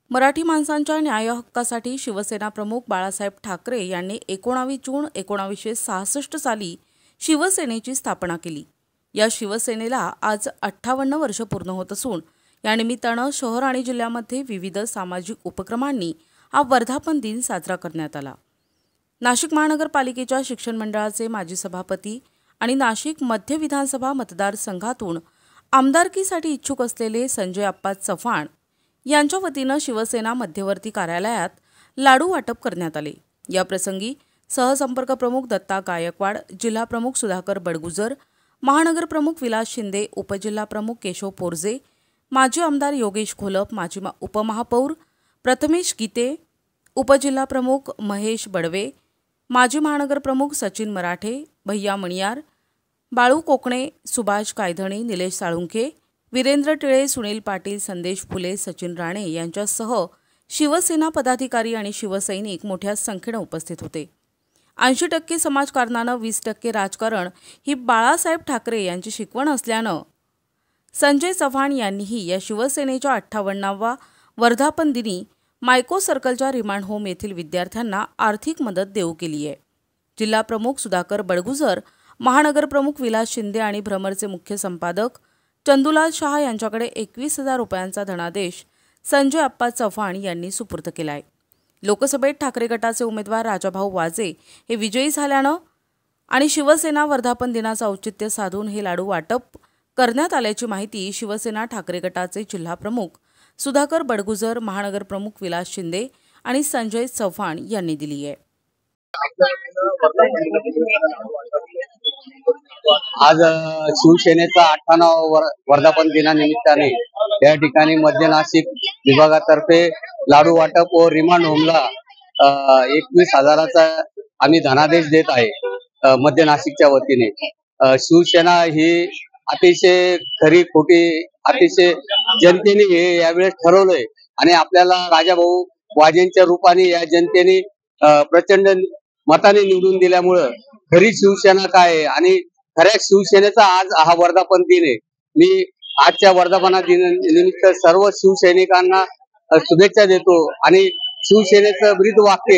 मराठी माणसांच्या न्याय हक्कासाठी शिवसेना प्रमुख बाळासाहेब ठाकरे यांनी 19 जून 1966 साली शिवसेनेची स्थापना केली। या शिवसेनेला आज 58 वर्ष पूर्ण होत असून या निमित्ताने शहर आणि जिल्ह्यामध्ये विविध सामाजिक उपक्रमांनी हा वर्धापन दिन साजरा करण्यात आला। नाशिक महानगरपालिकेच्या शिक्षण मंडळाचे माजी सभापती आणि नाशिक मध्य विधानसभा मतदारसंघातून आमदारकीसाठी इच्छुक असलेले संजय अप्पा चव्हाण यांच्या वतीने शिवसेना मध्यवर्ती कार्यालयात लाडू वाटप करण्यात आले। या प्रसंगी सहसंपर्क प्रमुख दत्ता गायकवाड, जिल्हा प्रमुख सुधाकर बडगुजर, महानगर प्रमुख विलास शिंदे, उपजिल्हा प्रमुख केशव पोरजे, माजी आमदार योगेश घोलप, माजी उपमहापौर प्रथमेश गीते, उपजिल्हा प्रमुख महेश बडवे, माजी महानगर प्रमुख सचिन मराठे, भैया मणियार, बाळू कोकणे, सुभाष कायधणी, निलेश साळुंखे, वीरेंद्र टिळे, सुनील पाटील, संदेश फुले, सचिन राणे यांच्यासह शिवसेना पदाधिकारी आणि शिवसैनिक मोठ्या संख्येने उपस्थित होते। 80% समाजकारणानं 20% राजकारण ही बाळासाहेब ठाकरे यांची शिकवण असल्यानं संजय चव्हाण यांनीही या शिवसेनेच्या 58व्या वर्धापन दिनी मायको सर्कलच्या रिमांड होम येथील विद्यार्थ्यांना आर्थिक मदत देऊ केली आहे। जिल्हा प्रमुख सुधाकर बडगुजर, महानगर प्रमुख विलास शिंदे आणि भ्रमरचे मुख्य संपादक चंदुलाल शाह यांच्याकडे 21,000 रुपयांचा धनादेश संजय अप्पा चव्हाण यांनी सुपूर्द केला आहे। लोकसभेत ठाकरे गटाचे उमेदवार राजाभाऊ वाजे हे विजयी झाल्यानं आणि शिवसेना वर्धापन दिनाचं औचित्य साधून हे लाडू वाटप करण्यात आल्याची माहिती शिवसेना ठाकरे गटाचे जिल्हा प्रमुख सुधाकर बडगुजर, महानगर प्रमुख विलास शिंदे आणि संजय चव्हाण यांनी दिली आहे। आज शिवसेनेचा 98 वर्धापन दिनानिमित्ताने या ठिकाणी मध्य नाशिक विभागातर्फे लाडू वाटप व रिमांड होमला 21,000चा आम्ही धनादेश देत आहे मध्य नाशिकच्या वतीने। शिवसेना ही अतिशय खरी खोटी अतिशय जनतेने हे यावेळेस ठरवलंय आणि आपल्याला राजाभाऊ वाजेंच्या रूपाने या जनतेने प्रचंड मताने निवडून दिल्यामुळे खरी शिवसेना काय आहे आणि खऱ्या शिवसेनेचा आज हा वर्धापन दिन आहे। मी आजच्या वर्धापना दिनानिमित्त सर्व शिवसैनिकांना शुभेच्छा देतो आणि शिवसेनेचं ब्रीद वाक्य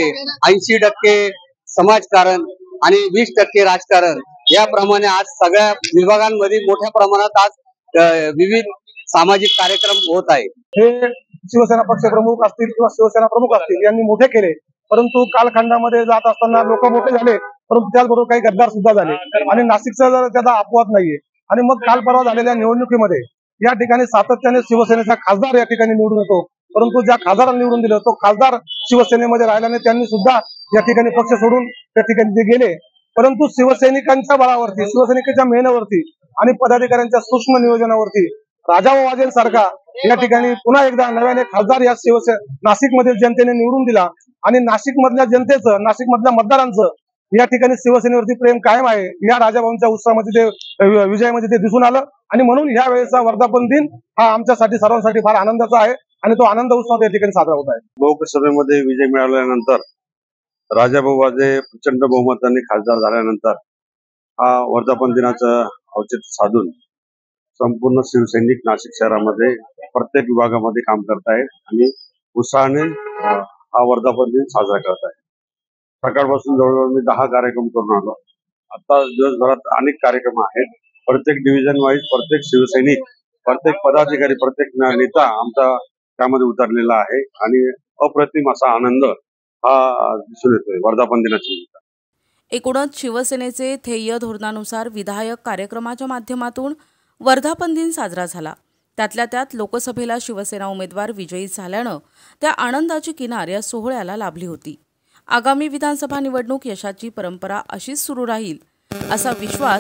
80% समाजकारण आणि 20% राजकारण याप्रमाणे आज सगळ्या विभागांमध्ये मोठ्या प्रमाणात आज विविध सामाजिक कार्यक्रम होत आहे। हे शिवसेना पक्ष प्रमुख असतील किंवा शिवसेना प्रमुख असतील यांनी मोठे केले, परंतु कालखंडामध्ये जात असताना लोक मोठे झाले, परंतु त्याचबरोबर काही गद्दार सुद्धा झाले आणि नाशिकचा जर त्याचा अपवाद नाहीये। आणि मग काल परवा झालेल्या निवडणुकीमध्ये या ठिकाणी सातत्याने शिवसेनेचा खासदार या ठिकाणी निवडून येतो, परंतु ज्या खासदारांना निवडून दिलं तो खासदार शिवसेनेमध्ये राहिल्याने त्यांनी सुद्धा या ठिकाणी पक्ष सोडून त्या ठिकाणी ते गेले। परंतु शिवसैनिकांच्या बळावरती, शिवसैनिकांच्या मेहनतीवरती आणि पदाधिकाऱ्यांच्या सूक्ष्म नियोजनावरती राजाभाऊ वाजेंसारखा या ठिकाणी पुन्हा एकदा नव्याने खासदार या नाशिकमधील जनतेने निवडून दिला आणि नाशिक मधल्या जनतेचं, नाशिक मधल्या मतदारांचं या ठिकाणी शिवसेनेवरती प्रेम कायम आहे। या राजाभाऊंच्या उत्साहामध्ये ते विजयामध्ये ते दिसून आलं आणि म्हणून या वेळेचा वर्धापन दिन हा आमच्यासाठी सर्वांसाठी फार आनंदाचा आहे आणि तो आनंद उत्सव या ठिकाणी साजरा होत आहे। लोकसभेमध्ये विजय मिळाल्यानंतर राजाभाऊ वाजे प्रचंड बहुमताने खासदार झाल्यानंतर हा वर्धापन दिनाचं औचित्य साधून संपूर्ण शिवसैनिक नाशिक शहरामध्ये प्रत्येक विभागामध्ये काम करत आहेत आणि उत्साहाने हा वर्धापन दिन साजरा करत आहे। सकाळपासून जवळजवळ मी 10 कार्यक्रम करून आलो। आता दिवसभरात अनेक कार्यक्रम आहेत। प्रत्येक डिव्हिजन वाईज प्रत्येक शिवसैनिक, प्रत्येक पदाधिकारी, प्रत्येक नेता आमचा त्यामध्ये उतरलेला आहे आणि अप्रतिम असा आनंद हा दिसून येतोय वर्धापन दिनाच्या निमित्ताने। एकूणच शिवसेनेचे ध्येय धोरणानुसार विधायक कार्यक्रमाच्या माध्यमातून वर्धापन दिन साजरा झाला। त्यातल्या त्यात लोकसभेला शिवसेना उमेदवार विजयी झाल्यानं त्या आनंदाची किनार या सोहळ्याला लाभली होती। आगामी विधानसभा निवडणूक यशाची परंपरा अशीच सुरू राहील असा विश्वास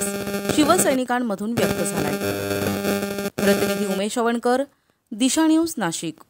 शिवसैनिकांमधून व्यक्त झालाय। प्रतिनिधी उमेश अवणकर, दिशा न्यूज, नाशिक।